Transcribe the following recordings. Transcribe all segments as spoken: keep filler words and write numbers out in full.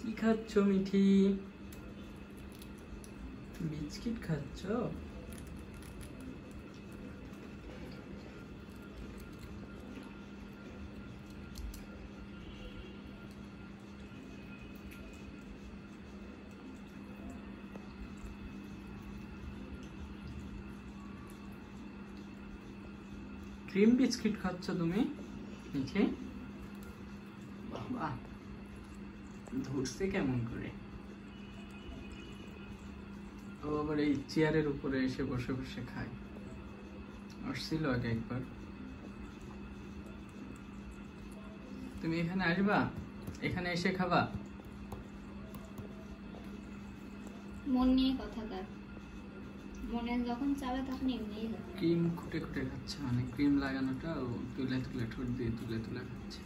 কি খাচ্ছ মিঠি? বিস্কিট খাচ্ছ? ক্রিম বিস্কিট খাচ্ছ তুমি মিঠি? বাবা ধরছে কেমন করে? ও আবার এই চেয়ারের উপরে এসে বসে বসে খায়। আসছিল আগে একবার। তুমি এখানে আসবা, এখানে এসে খাবা। মন নিয়ে কথা কার, মনে যখন চাবে তখন এমনিই হবে। ক্রিম খুঁটে খুঁটে খাচ্ছে, মানে ক্রিম লাগানোটা ও তুলে তুলে ঠোঁট দিয়ে তুলে তুলে খাচ্ছে।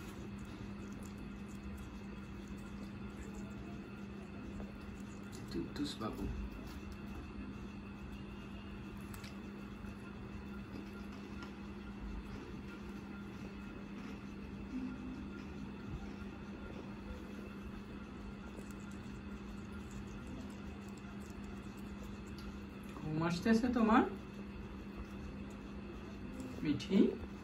টুটুস বাবু ঘুম আসতেছে তোমার মিঠি?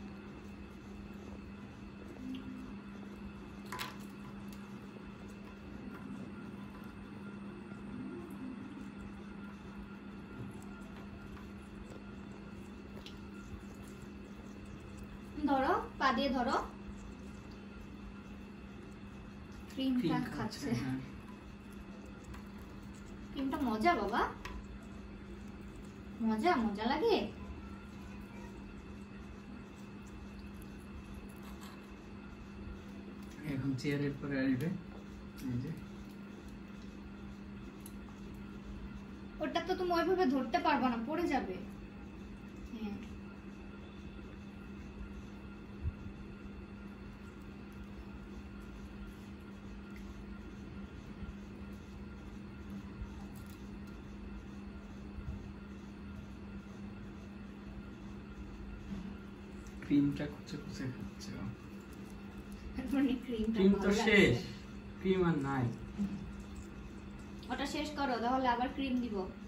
ধরো, পা দিয়ে ধরো। ক্রিমটা খাচ্ছে। ক্রিমটা মজা বাবা, মজা মজা লাগে। এখন চেয়ারের পরে আসবে। এই যে ওটা তো তুমি ওইভাবে ধরতে পারবা না, পড়ে যাবে। হ্যাঁ ক্রিমটা খুঁজে খুঁজে খাচ্ছে। ক্রিম তো শেষ, ক্রিম আর নাই। ওটা শেষ করো, তাহলে আবার ক্রিম দিব।